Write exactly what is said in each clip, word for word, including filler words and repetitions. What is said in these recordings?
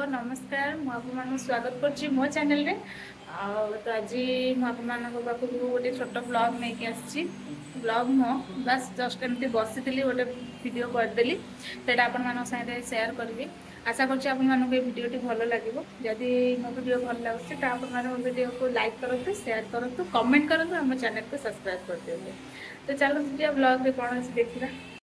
नमस्कार मु आपन स्वागत करछि मो चैनल रे। आ तो आज मु आपन पाखक गोटे छोट ब्लॉग नहीं के आछि। ब्लॉग मो बस जस्ट एमती बसितली गोटे वीडियो करदेली सेटा आपन मान साथे शेयर करबी। आशा करछि आपन मान को वीडियो टी भलो लागिवो। जदि मो वीडियो भलो लागछि त आपन मान वीडियो को लाइक करंतु, शेयर करंतु, कमेंट करंतु, हम चैनल को सब्सक्राइब कर दियौ। तो चलो जे ब्लॉग रे कोन से देखिबा।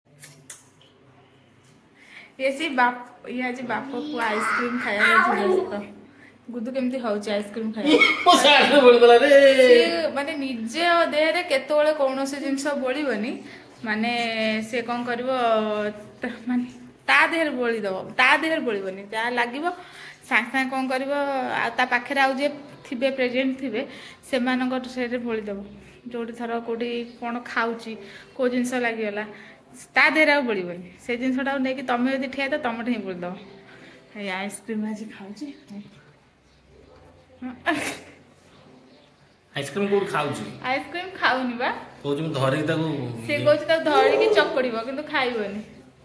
ये सी बाप ये आज बाप को आइसक्रीम खाया तो गुदु केमती होउछ आइसक्रीम खाया ओ साथ बोल दला रे से माने निजे देह रे केते बेले कोनोसी जिंस बोलिबनी माने से कोन करबो माने ता देह रे बोली दबो ता देह रे बोलिबनी जा लागिवो सांग सांग कोन करबो आ ता पाखे आउ जे थिबे प्रेजेंट थिबे से मानक से रे बोली दबो जोडी थरो कोडी कोन खाउची को जिंस लागियला ता देर बोलबनी से जिनसा नहीं तुम यदि ठिया तो तुम ही बोल दो आइसक्रीम आज खाऊँ आइसक्रीम को खाऊँ आइसक्रीम खाऊनी बा कहूँ मैं धरिक ताको से कहूँ ताको धरिकी चकड़ीब किंतु खाइबनी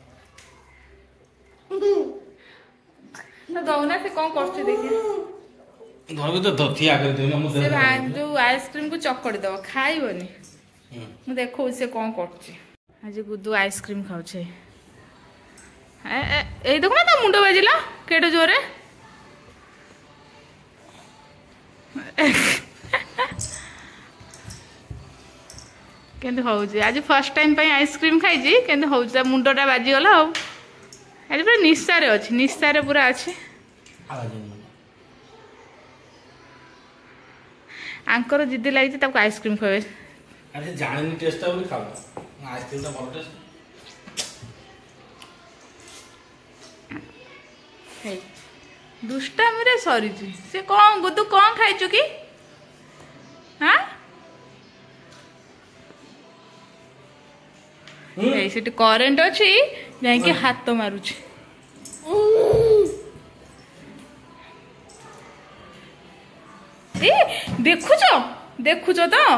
तो दौना से कौन कर देखिए धरबे तो दथिया कर दे हम से जो आइसक्रीम को चकड़ी दब खाइबनी मु देखो से कौन करछि आज गुदू आइसक्रीम खाऊे ए देखो ना तो मुंड बाजिला केडे जोरे केंदे होउजे आज फर्स्ट टाइम पे आइसक्रीम खाई जी केंदे होउजे मुंडटा बाजी गला हो आज पूरा निस्सा रे अछि निस्सा रे पूरा अछि आंकर जिद्दी लागि ताको आइसक्रीम खावे अरे जाने टेस्ट ता बोली खाओ आइसक्रीम ता बहुत टेस्ट हे दुष्टा मेरे सॉरी जी से कौन गुदू कौन खाई चुकी हां ए सेट करंट अछि जाई के हाथ मारू छी ए देखुछो देखुछो तो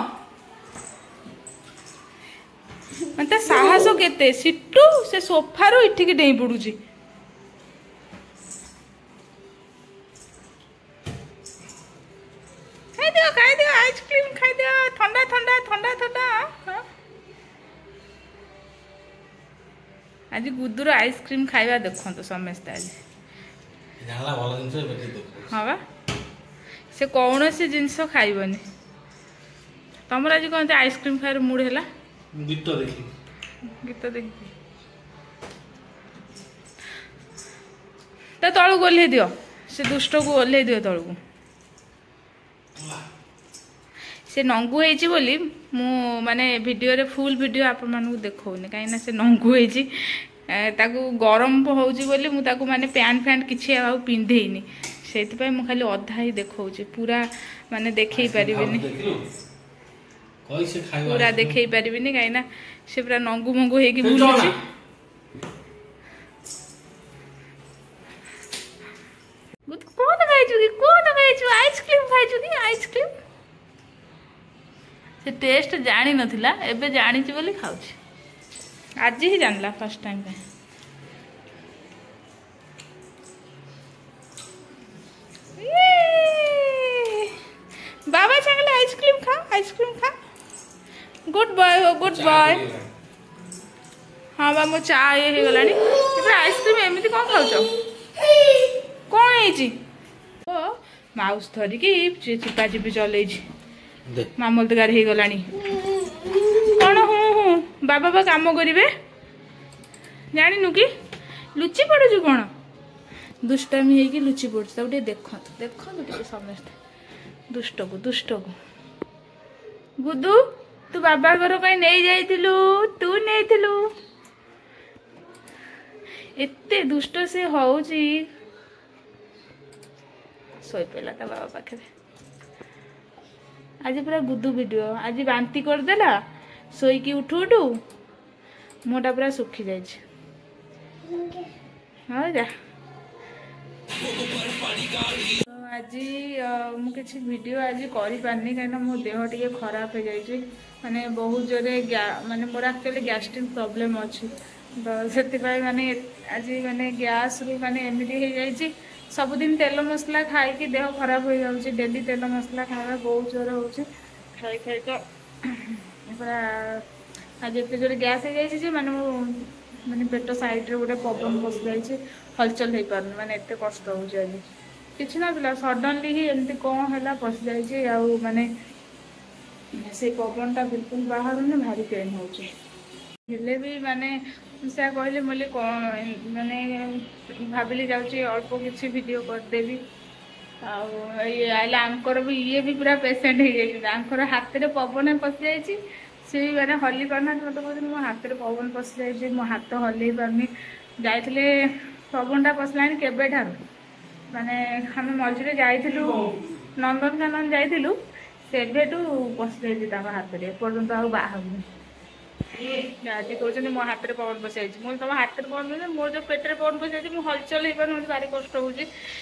मत साहस केते सिट्टू से सोफा रो इठिक डेई पडुची खाई दियो खाई दियो आइसक्रीम खाई दियो ठंडा ठंडा ठंडा ठंडा आज गुदुर आइसक्रीम खाइबा देखो तो समस्त आज जाला भलो जिंस बेटी देखो हां बा से कौन से जिंस खाइबनी तमरा आज कोन आइसक्रीम खाइर मूड हैला गीत देखी गीत देखी तो तलू ओल्हे दियो से दुष्ट को ओल्हे दियो तलू से नंगू होइची बोली मु माने वीडियो रे फुल वीडियो आपन मानू देखौनी काई ना से नंगू होइची ताकू गरम होउची बोली मु ताकू माने पैंट फैंट किछि आ पिंधेइनी सेति पय मु खाली अधा ही देखौची पूरा माने देखै परिबेनी पूरा देखे पारिबिनी काई ना से पूरा नंगू मंगू हेकी बुलुची गुद कोन खाइछु की कोन खाइछु आइसक्रीम खाइछु की आइसक्रीम से टेस्ट जानि नथिला एबे जानिछि बोली खाउछि आज ही जानला फर्स्ट टाइम पे बाबा चांगले आइसक्रीम खा आइसक्रीम खा गुड बॉय हो गुड बॉय हाँ बा मो चा ये हे गलानी ए आइसक्रीम एमिति कोन खाउछो कोन हेची ओ माउस धरी की चिपा चिपी चलै छी मामलतगार हे गलानी कोन हूं हूं बाबा बा काम करिवे जानि नु की लुचि पड़ु छु कोन दुष्टामी हे की लुचि पड़ु त उठे देखो देखो उठे समस्त दुष्ट को दुष्ट को गुदू तू बाबा घर कहीं नहीं जाइथिलु तू नहीं थिलु एते दुष्ट से होउची सोई पेला ता बाबा पाखे आज पूरा गुदू वीडियो आज बांती कर देला सोई की उठू उठू मोटा पूरा सुखी जाय छै हो जा आज मु किसी वीडियो आज करि पारनी कहीं मो देह टे खराब हो जाए माने बहुत जोरे माने मोर एक्चुअली गैस्ट्रिक प्रॉब्लम अच्छी तो से माने आज माने गैस रू माने एमती हो जाए सबुदिन तेल मसला खाई देह खराब हो जाଉଛି डेली तेल मसला खावा बहुत जोर होଉଛି खाई खाई तो पूरा आज एत जोर गैस हो जाए माने माने पेट साइड रे गोटे पवन पशि जाइए हलचल हो पार माने एत कष्ट हो किसी ना सडनली ही एमती कौन है पशि जाइए आउ माने से पवनटा बिल्कुल बाहर भारी पेन होचे हेले भी माने से कहले मुझे कौन माने भाविली जाऊँगी अल्प किसी वीडियो करदेवी आंकर भी ये भी पूरा पेसेंट हो जाए हाथ में पवन पशि जाइए सी भी मैंने हल्ली पारना मतलब कहते मो हाथ में पवन पशि जाइए मो हाथ हल्ल पारनी जाते पवनटा पशिला केबे ठार माने आम मझे जाइलु नंदनकानन जाइलु सेठू पशि जाइए हाथ में एपर्तंत आ बाहर आज कहते मो हाथ में पवन पशि जाइए मुझे तुम हाथ में पवन पशि मोर जो पेटे पवन पशि जाइए मुझे हलचल हो पार मुझे भारी कष्ट हो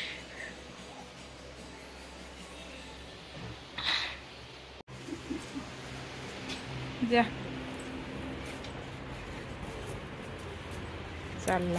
जा चलला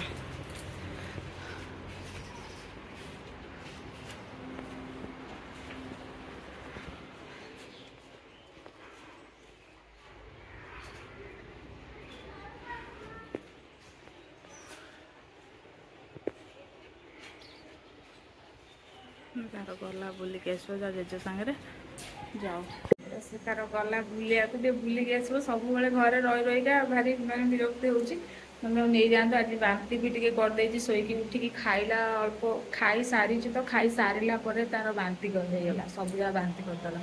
तार गला बुलिक आसो जा जेज सांगे जाओ से तार गला बुलिया बुलिक आसो सब घरे रही रहीका भारी माने विरक्त होची नहीं जातु आज बांती भी टी करदे शोक उठिकी खाइला अल्प खाई सारी तो खाई सारा पर तार बांती करदेला सब जगह बांती करदेला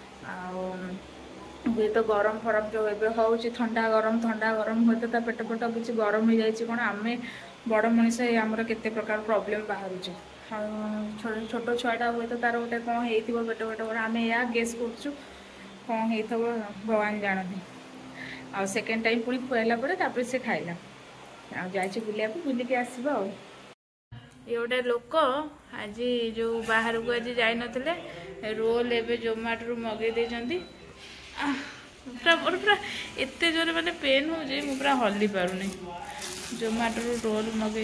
हुए तो गरम फरम जो ए हूँ ठंडा गरम ठंडा गरम हुए तो पेट पेट किसी गरम हो जाए कौन आम बड़ मनीष आमर केते प्रकार प्रोब्लेम बाहर छोट छुआटा हुए तो तार गोटे कौन हो पेट पेट आम या गेस कर कौन हो भगवान जानते आ सेकेंड टाइम पुणी खुआला से खाइला जाइए बुलिया बुलिक आसब ये गोटे लोक आज जो बाहर को आज जाई नथिले रोल एवं जोमाटो मगे देती पूरा पूरा एत जोर मैंने पेन हो पूरा हल्ली पारूनी जोमाटो रोल मगे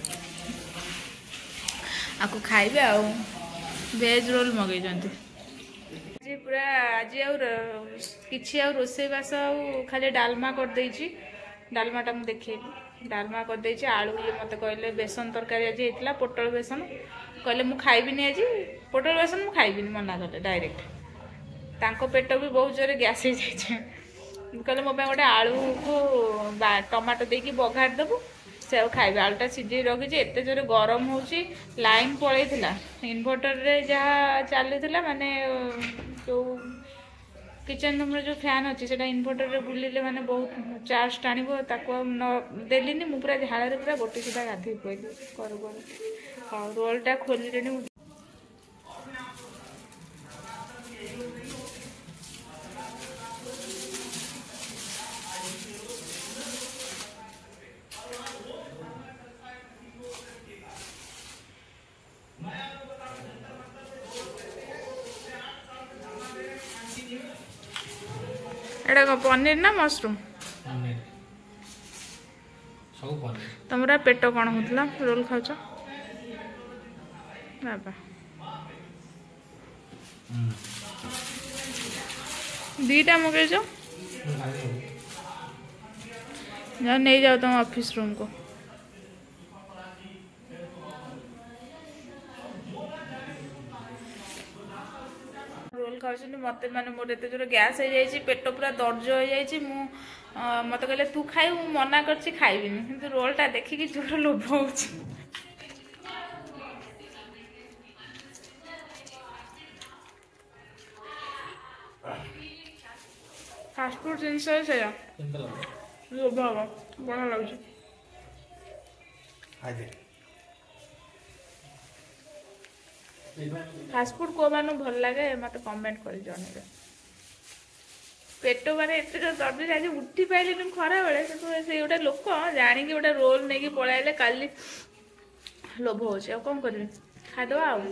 आपको खाइबे आ वेज रोल मगे पूरा आज कि रोसे बास खाली डालमा कर डालमाटा मुझे देखी डालमा कर आलू ये मत कहले बेसन तरकारी आज होता पोटल बेसन कहले मुझे खाइबिनी आज पोटल बेसन मुझे खाइबिनी मना कले डायरेक्ट तांको पेट भी बहुत जोर गैस हो जाए कहले मो गोटे आलू को टमाटो देकी बघार देबू से खाइबे आलूटा सीझे रखी एत जोर गरम हो लाइन पलैला इनभर्टर रे जहाँ चलूला माने जो किचन रूम जो फैन अच्छी से इनभर्टर रे बुलिले माने बहुत चार्ज टाणी न देली मु पूरा झाड़ पूरा गोटे सुधा गाधे पड़ी कर हाँ रोलटा खोलिले एटा को पनीर ना मशरूम पनीर सब पनीर तुमरा पेट कौन होतला रोल खाच बाबा दीटा मगे जो जाओ नहीं जाओ तुम ऑफिस रूम को रोल खाऊँ मत माने मोर एत जोर गैस हो जाए पेट पूरा दर्ज हो जाए मत कहले तू खाई मना कर खाइबिनी किंतु रोलटा देखिकी जोर लोभ हो फास्टफुड जिनस लोभ हम बढ़िया लगे फास्टफुड को मान भल लगे मत कमेंट कर जन पेट माने एत दर्द आज उठी पाइल खरा बेले से गोटे लोक जाणिकी गोटे रोल नहीं पलैले काली लोभ हो कौन करें खादे आ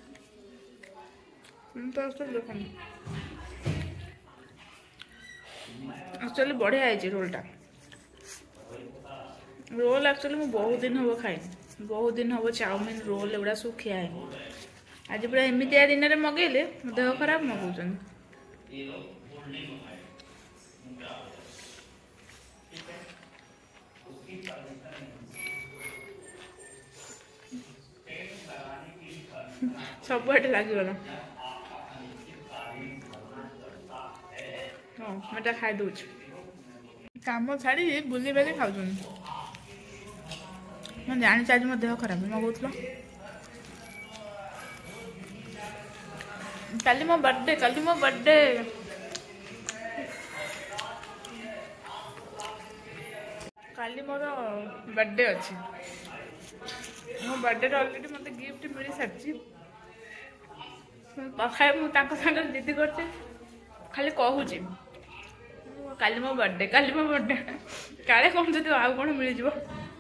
तो देखनी एक्चुअली बढ़िया है रोलटा रोल एक्चुअली मैं बहुत दिन हम खाए बहुत दिन हम चाउमिन रोल एगुड़ा सब खिया आज पूरा एमती दिन में मगेले देह खराब मगौन सब लगिगला हाँ मैं खाई दौर काम छाड़ी बुले बाली खाऊ मैं जानी आज मो देह खराब मगौल काली मो बर्थडे काली मो बर्थडे काली मोर बर्थडे अच्छी मो बर्थडे ऑलरेडी मत गिफ्ट मिल सारी पाखे मुझे दीदी कर खाली कहूँ काली मो बर्थडे काली मो बर्थडे काले कौन जो आउ कौन मिल जाव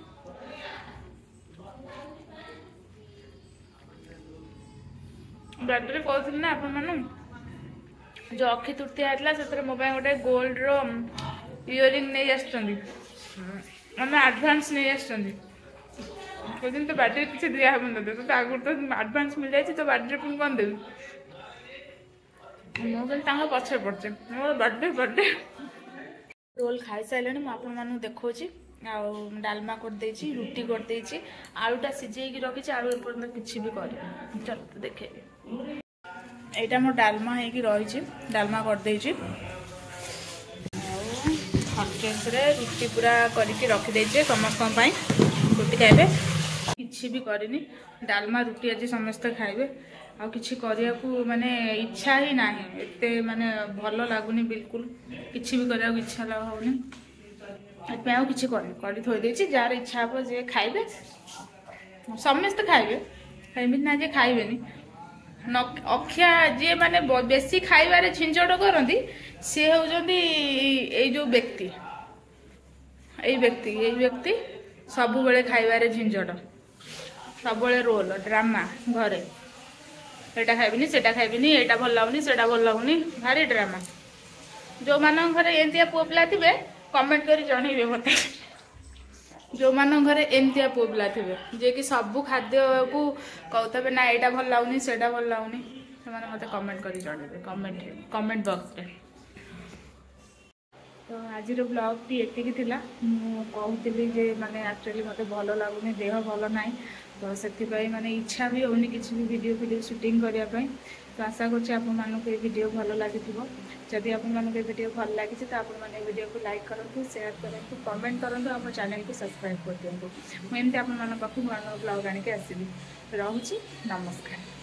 बर्थडे कहती ना आप जो अक्षी तृतीया होता मो गोटे गोल्ड रो इयरिंग नहीं आम आडभांस नहीं आसती तो बर्थडे किसी दिया तो आगुरी तो आडभांस मिल जाए तो बर्थडे पुणी कौन देवी मुझे पचे पड़े मोर बर्थडे बर्थडे रोल खाई सारे मुझे देखा डालमा करदे रुटी करदे आलूटा सिझे रखी आलू एपर्तंत किसी भी कर चल तो देखे यहाँ मोर डालमा हो रही डालमा करदे रुटी पूरा करके रखीदे समस्त रुटी खाइबे किसी भी करनी डालमा रुटी आज समस्ते खाइबे आ किसी करने को माने इच्छा ही ना एत माने भल लगुनि बिल्कुल किसी भी करने को इच्छा होनी आ किसी कर थोदे जार इच्छा हे जे खाइबे समस्ते खाइबे एमती ना जे खाइबे अखिया जी माने बेसी खाइबार झिंझट करती सी होती जो व्यक्ति यही व्यक्ति यही व्यक्ति सब बेले खाइबार झिंझट सब रोल ड्रामा घरे एटा खाइबिनी सेटा खाइबिनी एटा भल लगुनी सेटा भल लगुनी भारी ड्रामा जो मान घरे एमतिया पुओ पिला थिबे कमेंट करी जणैबे मते जो मान घरे एमतिया पुओ पिला थिबे जे कि सब खाद्य को कहतबे ना एटा भल लगुनी सेटा भल लगुनी से माने मते कमेंट करी जणैबे कमेंट कमेंट बॉक्स रे तो आज ब्लॉग टी एतिकी थिला मु कहूतिली जे माने एक्चुअली मते भल लगुनी देह भल नाही तो से माने इच्छा भी होनी किसी भी वीडियो वीडियो शूटिंग करने तो आशा करछि आप मानक ये वीडियो भल लगी जदि आप मानक ये वीडियो भल लगी तो आप मैंने वीडियो को लाइक करूँ शेयर करूँ कमेंट करूँ आम चैनल को सब्सक्राइब कर दिखाँ मुझे आप पाखु नूआ नूआ ब्लॉग आनिक आसबि रहुछि नमस्कार।